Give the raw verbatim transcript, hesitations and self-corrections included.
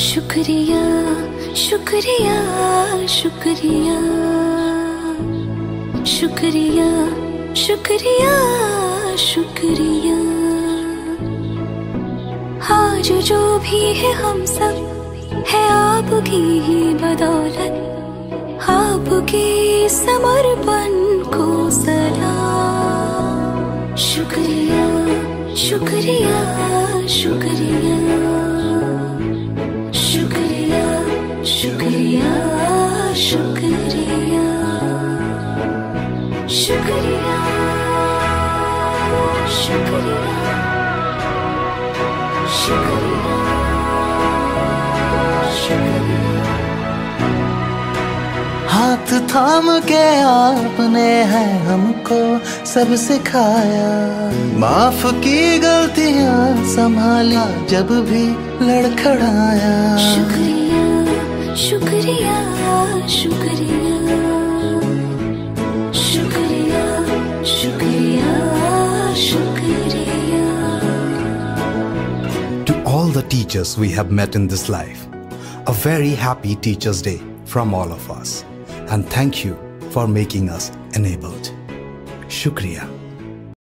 शुक्रिया शुक्रिया शुक्रिया शुक्रिया शुक्रिया शुक्रिया। आज जो भी है हम सब है आपकी ही बदौलत, आपके समर्पण को सलाम। शुक्रिया शुक्रिया शुक्रिया शुक्रिया शुक्रिया शुक्रिया शुक्रिया शुक्रिया शुक्रिया शुक्रिया। हाथ थाम के आपने है हमको सब सिखाया, माफ की गलतियां संभाला जब भी लड़खड़ाया। शुक्रिया शुक्रिया शुक्रिया शुक्रिया शुक्रिया शुक्रिया। To all the teachers we have met in this life, a very happy Teachers' Day from all of us. And thank you for making us enabled. Shukriya.